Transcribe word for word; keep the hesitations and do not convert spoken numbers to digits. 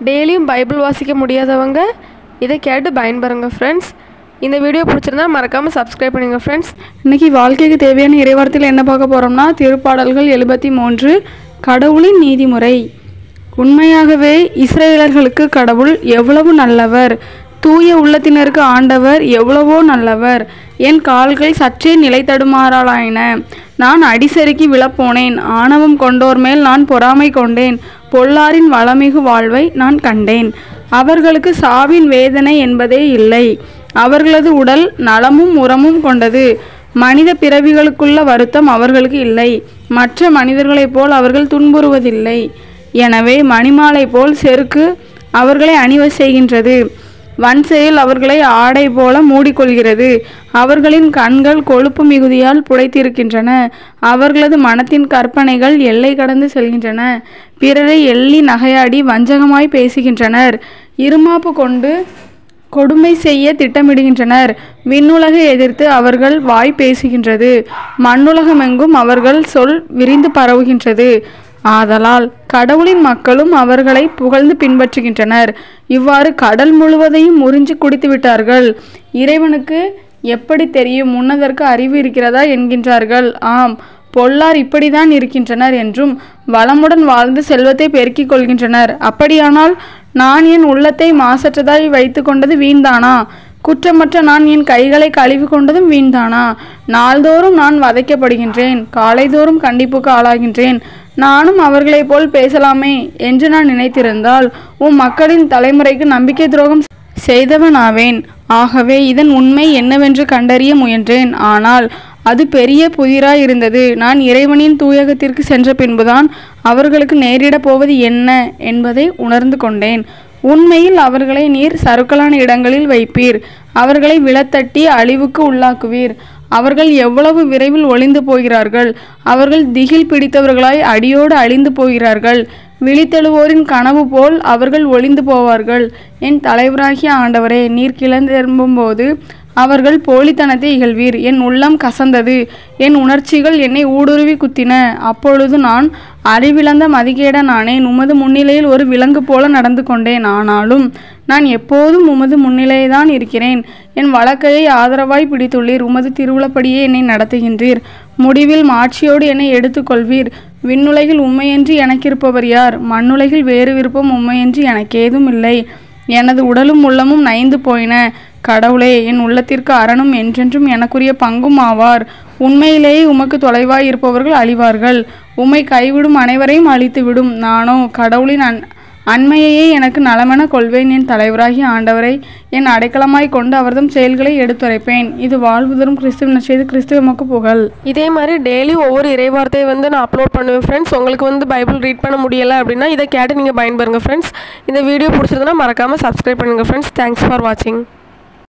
டெய்லியும் பைபிள் வாசிக்க முடியாதவங்க இதை கேட்டு பயன்பெறுங்க ஃப்ரெண்ட்ஸ். இந்த வீடியோ பிடிச்சிருந்தா மறக்காமல் சப்ஸ்கிரைப் பண்ணுங்க ஃப்ரெண்ட்ஸ். இன்றைக்கி வாழ்க்கைக்கு தேவையான இறைவார்த்தையில் என்ன பார்க்க போகிறோம்னா, திருப்பாடல்கள் எழுபத்தி மூன்று, கடவுளின் நீதிமுறை. உண்மையாகவே இஸ்ரவேலர்களுக்கு கடவுள் எவ்வளவு நல்லவர், தூய உள்ளத்தினருக்கு ஆண்டவர் எவ்வளவோ நல்லவர். என் கால்கள் சற்றே நிலை தடுமாறலாயின, நான் அடிசறுக்கி விழப்போனேன். ஆணவம் கொண்டோர் மேல் நான் பொறாமை கொண்டேன், பொல்லாரின் வளமிகு வாழ்வை நான் கண்டேன். அவர்களுக்கு சாவின் வேதனை என்பதே இல்லை, அவர்களது உடல் நலமும் உரமும் கொண்டது. மனித பிறவிகளுக்குள்ள வருத்தம் அவர்களுக்கு இல்லை, மற்ற மனிதர்களைப் போல் அவர்கள் துன்புறுவதில்லை. எனவே மணிமாலை போல் செருக்கு அவர்களை அணிவ செய்கின்றது, வன் செயல் அவர்களை ஆடை போல மூடிக்கொள்கிறது. அவர்களின் கண்கள் கொழுப்பு மிகுதியால் புடைத்திருக்கின்றன, அவர்களது மனத்தின் கற்பனைகள் எல்லை கடந்து செல்கின்றன. பிறரை எள்ளி நகையாடி வஞ்சகமாய் பேசுகின்றனர், இருமாப்பு கொண்டு கொடுமை செய்ய திட்டமிடுகின்றனர். விண்ணுலகை எதிர்த்து அவர்கள் வாய் பேசுகின்றது, மண்ணுலகமெங்கும் அவர்கள் சொல் விரிந்து பரவுகின்றது. ஆதலால் கடவுளின் மக்களும் அவர்களை புகழ்ந்து பின்பற்றுகின்றனர். இவ்வாறு கடல் முழுவதையும் முறிஞ்சு குடித்து விட்டார்கள். இறைவனுக்கு எப்படி தெரியும், முன்னதற்கு அறிவு இருக்கிறதா என்கின்றார்கள். ஆம், பொல்லார் இப்படிதான் இருக்கின்றனர் என்றும் வளமுடன் வாழ்ந்து செல்வத்தை பெருக்கிக் கொள்கின்றனர். அப்படியானால் நான் என் உள்ளத்தை மாசற்றதாய் வைத்து கொண்டது வீண்தானா? குற்றமற்ற நான் என் கைகளை கழுவி கொண்டதும் வீண்தானா? நாள்தோறும் நான் வதைக்கப்படுகின்றேன், காலைதோறும் கண்டிப்புக்கு ஆளாகின்றேன். நானும் அவர்களைப் போல் பேசலாமே என்று நான் நினைத்திருந்தால் உன் மக்களின் தலைமுறைக்கு நம்பிக்கை துரோகம் செய்தவனாவேன். ஆகவே இதன் உண்மை என்னவென்று கண்டறிய முயன்றேன், ஆனால் அது பெரிய புதிராய் இருந்தது. நான் இறைவனின் தூயகத்திற்கு சென்ற பின்புதான் அவர்களுக்கு நேரிடப் போவது என்ன என்பதை உணர்ந்து கொண்டேன். உண்மையில் அவர்களை நீர் சறுக்கலான இடங்களில் வைப்பீர், அவர்களை விழத்தட்டி அழிவுக்கு உள்ளாக்குவீர். அவர்கள் எவ்வளவு விரைவில் ஒளிந்து போகிறார்கள், அவர்கள் திகில் பிடித்தவர்களாய் அடியோடு அழிந்து போகிறார்கள். விழித்தெழுவோரின் கனவு போல் அவர்கள் ஒளிந்து போவார்கள். என் தலைவராகிய ஆண்டவரே, நீர் கிளர்ந்தெழும்பும்போது அவர்கள் போலித்தனத்தை இகழ்வீர். என் உள்ளம் கசந்தது, என் உணர்ச்சிகள் என்னை ஊடுருவி குத்தின. அப்பொழுது நான் அறிவிழந்த மதிகேடனானேன், உமது முன்னிலையில் ஒரு விலங்கு போல நடந்து கொண்டேன். ஆனாலும் நான் எப்போதும் உமது முன்னிலைதான் இருக்கிறேன். என் வழக்கையை ஆதரவாய் பிடித்துள்ளீர், உமது திருவுளப்படியே என்னை நடத்துகின்றீர். முடிவில் மாட்சியோடு என்னை எடுத்துக்கொள்வீர். விண்ணுலகில் உண்மையன்றி எனக்கிருப்பவர் யார்? மண்ணுலகில் வேறு விருப்பம் உண்மையன்றி எனக்கேதும் இல்லை. எனது உடலும் உள்ளமும் நைந்து போயின. கடவுளே, என் உள்ளத்திற்கு அரணும் என்றென்றும் எனக்குரிய பங்கும் ஆவார். உண்மையிலேயே உமக்கு தொலைவாய் இருப்பவர்கள் அழிவார்கள், உம்மை கைவிடும் அனைவரையும் அழித்துவிடும். நானோ கடவுளின் அன் அண்மையையே எனக்கு நலமென கொள்வேன். என் தலைவராகிய ஆண்டவரை என் அடைக்கலமாய் கொண்டு அவர்தம் செயல்களை எடுத்துரைப்பேன். இது வாழ்வு தரும் கிறிஸ்துவின் செய்து கிறிஸ்துவமுக்கு புகழ். இதே மாதிரி டெய்லி ஒவ்வொரு இறைவார்த்தையை வந்து நான் அப்லோட் பண்ணுவேன் ஃப்ரெண்ட்ஸ். உங்களுக்கு வந்து பைபிள் ரீட் பண்ண முடியலை அப்படின்னா இதை கேட்டு நீங்கள் பயன்பெறுங்க ஃப்ரெண்ட்ஸ். இந்த வீடியோ பிடிச்சிருந்தனா மறக்காமல் சப்ஸ்கிரைப் பண்ணுங்கள் ஃப்ரெண்ட்ஸ். தேங்க்ஸ் ஃபார் வாட்சிங்.